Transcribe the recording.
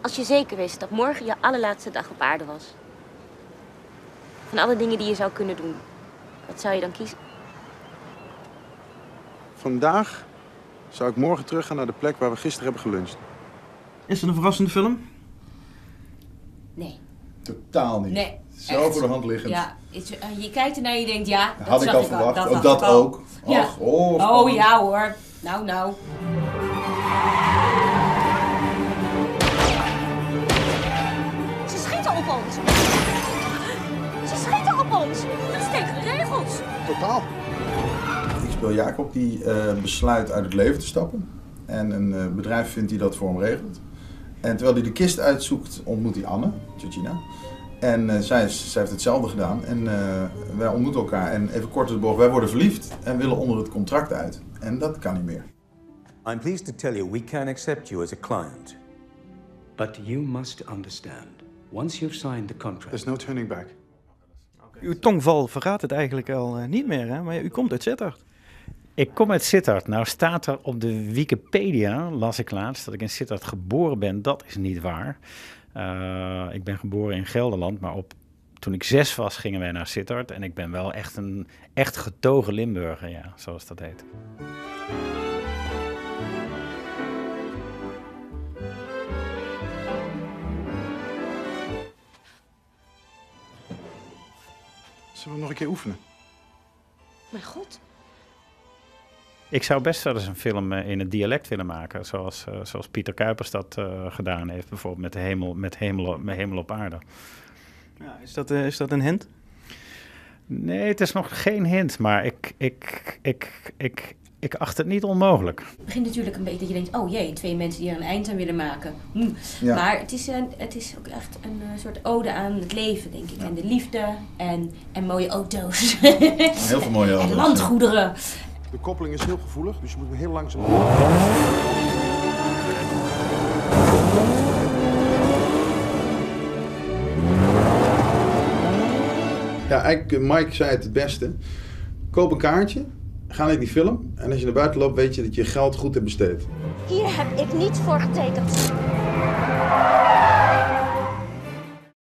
Als je zeker wist dat morgen je allerlaatste dag op aarde was. Van alle dingen die je zou kunnen doen. Wat zou je dan kiezen? Vandaag zou ik morgen teruggaan naar de plek waar we gisteren hebben geluncht. Is het een verrassende film? Nee. Totaal niet. Nee. Zo echt. voor de hand liggend. Ja, je kijkt ernaar en je denkt, ja, dat Had ik zag al verwacht. Dat Ook dacht dat ik al. ook. Ja. Ach, oh, Oh ja hoor. Nou. Ze schieten op ons! Ze schieten op ons! Dat is tegen de regels! Totaal. Ik speel Jacob die besluit uit het leven te stappen. En een bedrijf vindt die dat voor hem regelt. En terwijl hij de kist uitzoekt, ontmoet hij Anne, Georgina. En zij heeft hetzelfde gedaan. En wij ontmoeten elkaar. En even kort de bocht, wij worden verliefd en willen onder het contract uit. En dat kan niet meer. I'm pleased to tell you we can accept you as a client. But you must understand, once you've signed the contract... There's no turning back. Uw tongval verraadt het eigenlijk al niet meer, hè? Maar u komt uit Sittard. Ik kom uit Sittard. Nou staat er op de Wikipedia, las ik laatst, dat ik in Sittard geboren ben. Dat is niet waar. Ik ben geboren in Gelderland, maar toen ik 6 was gingen wij naar Sittard. En ik ben wel echt een getogen Limburger, ja, zoals dat heet. Zullen we nog een keer oefenen? Mijn god. Ik zou best wel eens een film in het dialect willen maken, zoals Pieter Kuipers dat gedaan heeft, bijvoorbeeld met Hemel op aarde. Ja, is dat een hint? Nee, het is nog geen hint, maar ik acht het niet onmogelijk. Het begint natuurlijk een beetje dat je denkt, oh jee, 2 mensen die er een eind aan willen maken. Ja. Maar het is ook echt een soort ode aan het leven, denk ik. Ja. En de liefde en mooie auto's. Heel veel mooie auto's. En landgoederen. De koppeling is heel gevoelig, dus je moet hem heel langzaam. Ja, eigenlijk, Mike zei het beste. Koop een kaartje, ga naar die film. En als je naar buiten loopt, weet je dat je geld goed hebt besteed. Hier heb ik niet voor getekend.